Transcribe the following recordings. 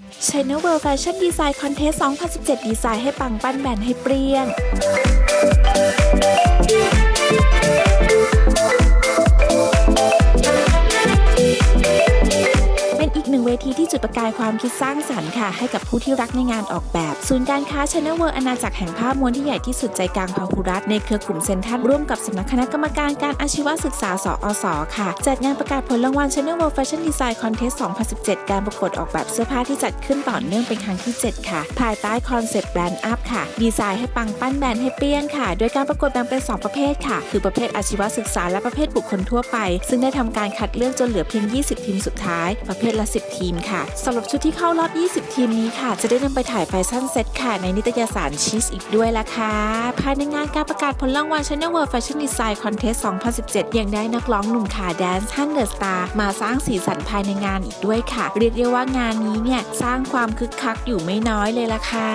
China World Fashion Design Contest 2017 ดีไซน์ให้ปังปั้นแบนให้เปรี้ยงเป็นอีกหนึ่งเวทีที่จุดประกายความคิดสร้างสรรค์ค่ะให้กับผู้ที่รักในงานออกแบบศูนย์การค้า China World อาณาจักรแห่งภาพม้วนที่ใหญ่ที่สุดใจกลางพหุรัฐในเครือกลุ่มเซ็นทรัลร่วมกับสำนักคณะกรรมการการอาชีวศึกษาสอสค่ะจัดงานประกาศผลรางวัล China World Fashion Design Contest 2017 การประกวดออกแบบเสื้อผ้าที่จัดขึ้นต่อเนื่องเป็นครั้งที่ 7 ค่ะภายใต้คอนเซ็ปต์แบรนด์อัพค่ะดีไซน์ให้ปังปั้นแบรนด์ให้เปรี้ยงค่ะโดยการประกวดแบ่งเป็น2ประเภทค่ะคือประเภทอาชีวศึกษาและประเภทบุคคลทั่วไปซึ่งได้ทำการคัดเลือกจนเหลือเพียง20ทีมสุดท้ายประเภทละ10ทีมค่ะสำหรับชุดที่เข้ารอบ20ทีมนี้ค่ะจะได้นำไปถ่ายแฟชั่นเซ็ตค่ะในนิตยสารชีสอีกด้วยล่ะค่ะภายในงานการประกาศผลรางวัล China World Fashion Design Contest 2017 ยังได้นักร้องหนุ่มขาแดนซ์ฮันเดอร์สตาร์มาสร้างสีสันภายในงานอีกด้วยค่ะเรียกได้ว่างานนี้เนี่ยสร้างความคึกคักอยู่ไม่น้อยเลยล่ะค่ะ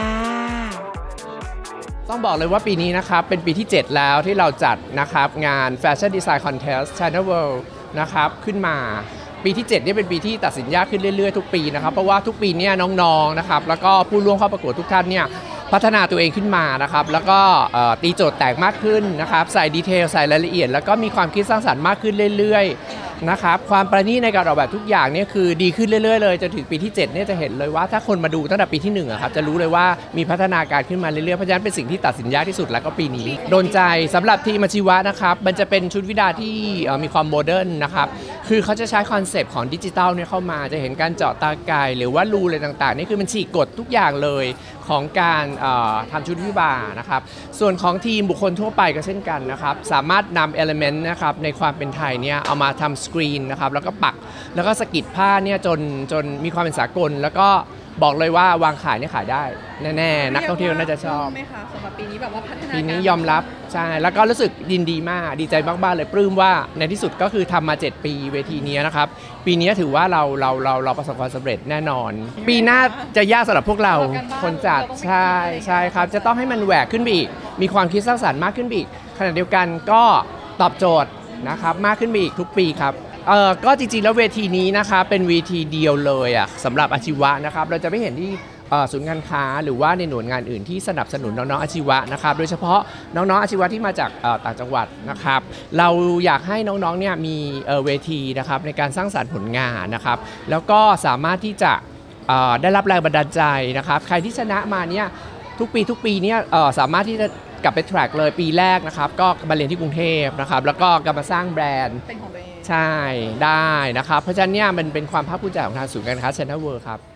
ต้องบอกเลยว่าปีนี้นะครับเป็นปีที่ 7 แล้วที่เราจัดนะครับงาน Fashion Design Contest China World นะครับขึ้นมาปีที่7เนี่ยเป็นปีที่ตัดสินยากขึ้นเรื่อยๆทุกปีนะครับเพราะว่าทุกปีเนี่ยน้องๆนะครับแล้วก็ผู้ร่วมเข้าประกวดทุกท่านเนี่ยพัฒนาตัวเองขึ้นมานะครับแล้วก็ตีโจทย์แตกมากขึ้นนะครับใส่ดีเทลใส่รายละเอียดแล้วก็มีความคิดสร้างสรรค์มากขึ้นเรื่อยๆนะครับความประณีตในการออกแบบทุกอย่างเนี่ยคือดีขึ้นเรื่อยๆเลยจนถึงปีที่7เนี่ยจะเห็นเลยว่าถ้าคนมาดูตั้งแต่ปีที่1อะครับจะรู้เลยว่ามีพัฒนาการขึ้นมาเรื่อยๆเพราะฉะนั้นเป็นสิ่งที่ตัดสินยากที่สุดแล้วก็ปีนี้โดนใจสำหรับทีมอาชีวะนะครับมันจะเป็นชุดวิดาที่มีความโมเดิร์นนะครับคือเขาจะใช้คอนเซปต์ของดิจิทัลเนี่ยเข้ามาจะเห็นการเจาะตาไก่หรือว่ารูอะไรต่างๆนี่คือมันฉีกกฎทุกอย่างเลยของการทำชุดวิวานะครับส่วนของทีมบุคคลทั่วไปก็เช่นกันนะครับสามารถนำเอลิเมนต์นะครับในความเป็นไทยเนี่ยเอามาทำสกรีนนะครับแล้วก็ปักแล้วก็สกิดผ้าเนี่ยจนมีความเป็นสากลแล้วก็บอกเลยว่าวางขายเนี่ยขายได้แน่ๆนักท่องเที่ยวน่าจะชอบไหมคะสำหรับปีนี้แบบว่าพัฒนาปีนี้ยอมรับใช่แล้วก็รู้สึกยินดีมากดีใจมากๆเลยปลื้มว่าในที่สุดก็คือทำมา7 ปีเวทีนี้นะครับปีนี้ถือว่าเราประสบความสำเร็จแน่นอนปีหน้าจะยากสำหรับพวกเราคนจัดใช่ครับจะต้องให้มันแหวกขึ้นไปอีกมีความคิดสร้างสรรค์มากขึ้นไปอีกขณะเดียวกันก็ตอบโจทย์นะครับมากขึ้นไปอีกทุกปีครับก็จริงๆแล้วเวทีนี้นะคะเป็นเวทีเดียวเลยอ่ะสำหรับอาชีวะนะครับเราจะไม่เห็นที่ศูนย์การค้าหรือว่าในหน่วยงานอื่นที่สนับสนุนน้องๆอาชีวะนะครับโดยเฉพาะน้องๆอาชีวะที่มาจากต่างจังหวัดนะครับเราอยากให้น้องๆเนี่ยมีเวทีนะครับในการสร้างสรรค์ผลงานนะครับแล้วก็สามารถที่จะได้รับแรงบันดาลใจนะครับใครที่ชนะมาเนี่ยทุกปีเนี่ยสามารถที่จะกลับไปแทร็กเลยปีแรกนะครับก็มาเรียนที่กรุงเทพนะครับแล้วก็กลับมาสร้างแบรนด์เป็นของตัวเองใช่ได้นะครับเพราะฉะนั้นเนี่ยมันเป็นความภาคภูมิใจของทางศูนย์การค้า China World ครับ